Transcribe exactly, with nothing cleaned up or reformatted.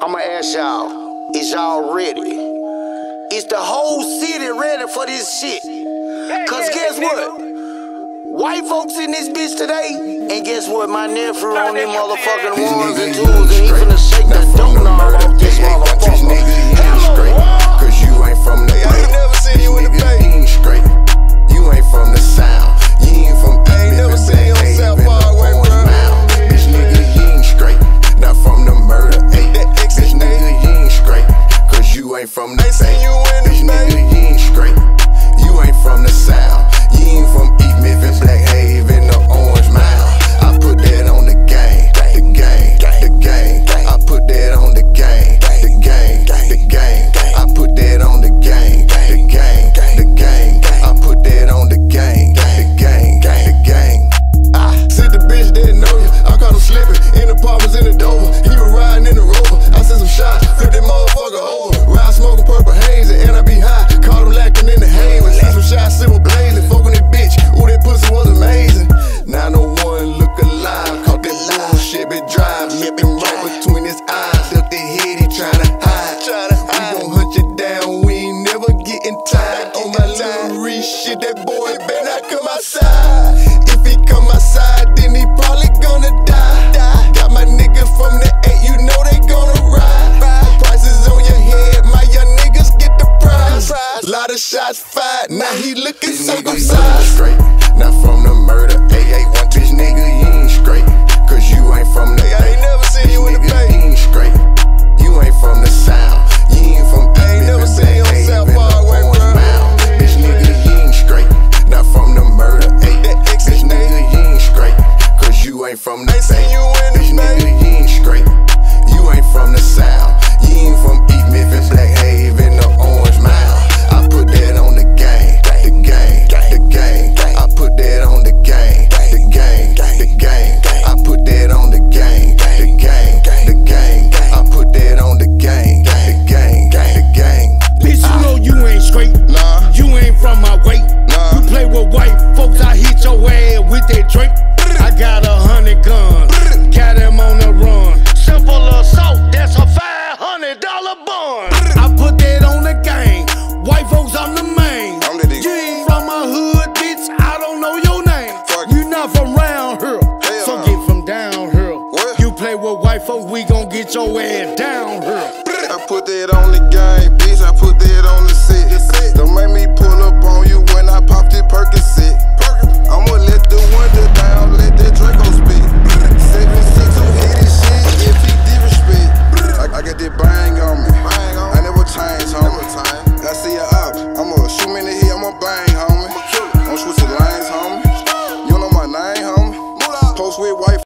I'ma ask y'all, is y'all ready? Is the whole city ready for this shit? Cause guess what? White folks in this bitch today, and guess what? My nephew on them motherfucking ones and twos, and he finna shake the donut off this motherfucker. Hello, cause you ain't from the I ain't never seen you in the bay. You ain't straight. You ain't from the South. You ain't from I ain't never seen you on South Parkway, bro. This nigga, you ain't straight. Not from the murder eight. This nigga, you ain't straight. Cause you ain't from the Bay. You in this nigga, you ain't straight. You ain't from the South. You ain't from East Memphis, Black Haven, or Orange Mound. I put that on the game, the game, the game. I put that on the game, the game, the game. I put that on the game, the game, the game. I put that on the game, the game, the game. I sent the bitch that know you. I caught him slipping in the apartments in the Dover. He was riding in the Rover. I sent some shots, flipped that motherfucker over. Ride smoking purple haze and I be high. Caught him lacking in the haven. Sent some shots, it was blazing. Fuck on that bitch. Ooh, that pussy was amazing. nine oh one look alive. Caught that bullshit, been drive. Lipping right between his eyes. Duck the head, he tryna hide. We gon' hunt you down. We ain't never getting tired. On my little Reese shit, that boy better not come outside. If he come outside, then he probably gonna die. Got my niggas from the eight, you know they gonna ride. Prices on your head, my young niggas get the prize. Lot of shots fired, now he looking This nigga, you ain't circumcised. straight. Not from the murder eight. Bitch nigga, you ain't straight. Cause you ain't from the I ain't never seen you in the nigga, bay. you ain't straight. You ain't from the South. You ain't from I ain't never seen you on South Parkway, bro. Bitch nigga, you ain't straight. Not from the murder eight. Bitch nigga, you ain't straight. Cause you ain't from the I ain't seen you in the Bitch nigga, bay. you ain't straight. You ain't from the South. You ain't from East Memphis, Black Haven, or Orange Mound. I put that on the game, the game, the game. I put that on the game, the game, the game. I put that on the game, the game, the game. I put that on the game, the game, the game. bitch, you know you ain't straight. Nah, You ain't from my way. nah. You play with white folks, I hit your ass with that Drake. I got a hundred guns, got him on the run. Simple assault, that's a five hundred dollar bond. I put that on the game. White folks, I'm the main. I'm the nigga. You ain't from my hood, bitch. I don't know your name. Fuck. You not from round here, Hell so no. get from down here. What? You play with white folks, we gon' get your ass down here. I put that on the game, bitch. I put that on the set. Don't make me pull